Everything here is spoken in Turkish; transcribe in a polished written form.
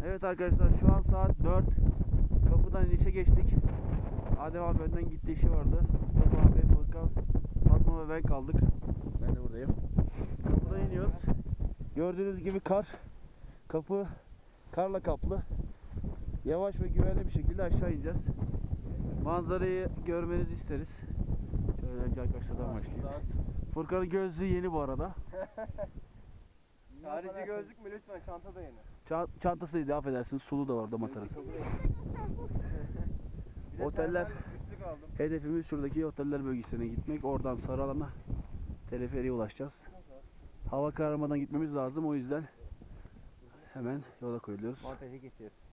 Evet arkadaşlar, şu an saat 4. Kapıdan inişe geçtik. Adem abi önden gitti, işi vardı. Mustafa abi, Furkan, Fatma ve ben kaldık. Ben de buradayım. Kapıdan iniyoruz. Gördüğünüz gibi kapı karla kaplı. Yavaş ve güvenli bir şekilde aşağı ineceğiz. Manzarayı görmenizi isteriz. Şöyle önce arkadaşlardan başlayayım. Furkan'ın gözlüğü yeni bu arada. Harici gözlük mü lütfen, çanta da yeni. Çantasıydı, affedersiniz, sulu da vardı matarası. Oteller, hedefimiz şuradaki oteller bölgesine gitmek. Oradan sarı alana, teleferiye ulaşacağız. Hava kararmadan gitmemiz lazım, o yüzden hemen yola koyuluyoruz. Montajı geçiyoruz.